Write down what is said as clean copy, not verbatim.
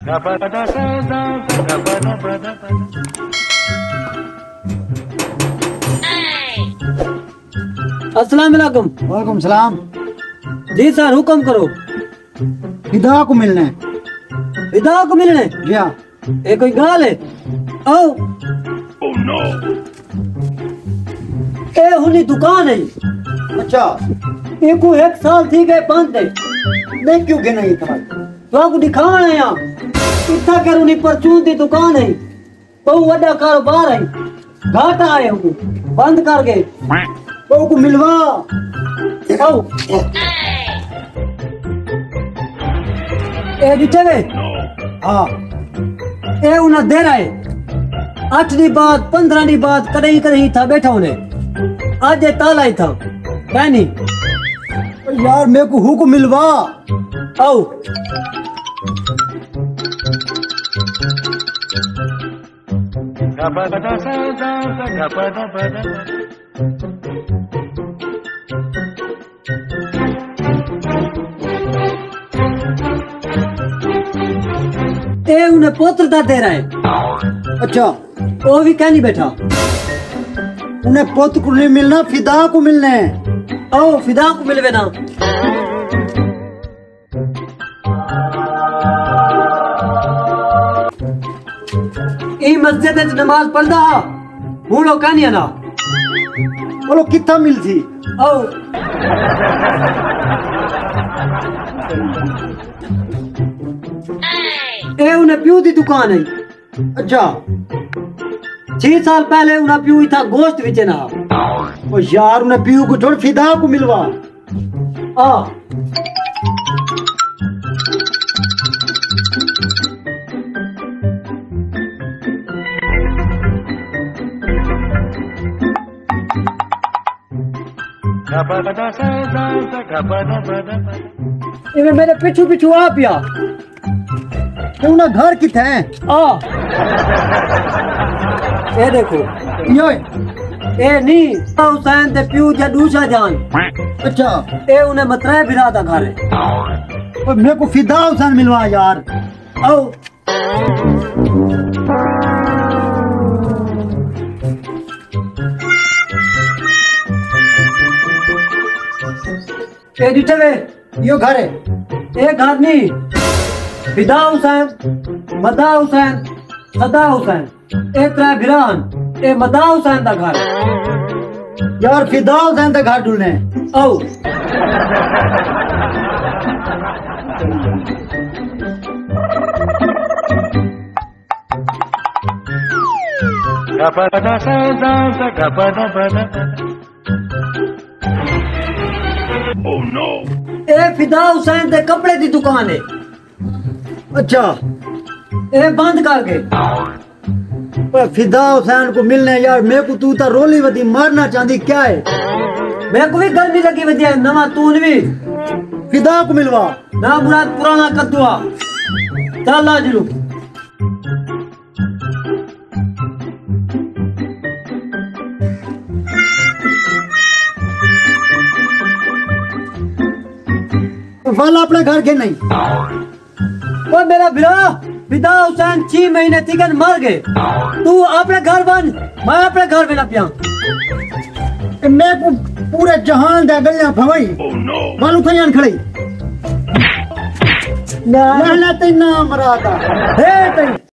अस्सलाम वालेकुम। वालेकुम सलाम। जी सर, हुक्म करो। फिदा को मिलना है। फिदा को मिलने? जी हाँ। ये कोई गाल है? आओ। ए हुनी दुकान है। अच्छा, ये को एक साल थी गए बंद है। नहीं क्यों के नहीं था? तो आपको दिखाना है यहाँ। इतना कर उन्हीं परचून की दुकान है। बहु बड़ा कारोबार है। घाटा आए हमको बंद कर गए। वो को मिलवा। आओ। ए दिखे वे? हाँ। ए उन्हें दे रहा है। 8 दी बात 15 दी बात कहीं था बैठा उन्हें। आज ये ताला ही था। कहनी यार मेरे को हुक मिलवा। आओ। ए उन्हें पोत्रता दे रहा है। अच्छा, वो भी कहनी बैठा। उन्हें पुत को नहीं मिलना, फिदा को मिलना है। आओ फिदा को मिलवे ना। ई मस्जिद में नमाज पढ़दा हूँ लोग कहनी है ना। बोलो कितना मिल थी? आओ। ए उन्हें प्यू दी दुकान है। अच्छा, 6 साल पहले उन्हें प्यू ही था गोश्त विचे ना। वो यार उन्हें पीयू को छोड़ फिदा को मिलवा। आ इन्हें मेरे पिछू पिछू आ पिया। तो उन्हें घर किथे है? आ ये देखो। यो ए नहीं हुसैन ते प्यू जा दूसरा जान। अच्छा, ए उन्हें मतरे बिरा दा घर है। और मेरे को फिदा हुसैन मिलवा यार। आओ। ए दिखे वे? यो घर है। ए घर नहीं। फिदा हुसैन, मदा हुसैन, सदा हुसैन। ए त्रै बिरान। ए मदा हुसैन दा घर। यार फिदा हुसैन का घर ढूंढने है। आओ। Oh no! ए फिदा हुसैन दे कपड़े दी दुकान है। अच्छा, ए बंद कर गए। पर फिदा हुसैन को मिलने यार मेरे को तू तो रोली वदी मारना चाहती क्या है? मेरे को भी गर्मी लगी वधिया नवा तून भी। फिदा को मिलवा ना मुराद पुराना कद्दुआ। चल आ जरू। वाला अपने घर के नहीं। वो मेरा बिरा फिदा हुसैन 6 महीने थी मर गए। तू अपने घर बन, मैं अपने घर में ना पिया। मैं को पूरे जहान दे गलियां भवई। मालूम खयान खड़ी ना ना तेना मराता। हे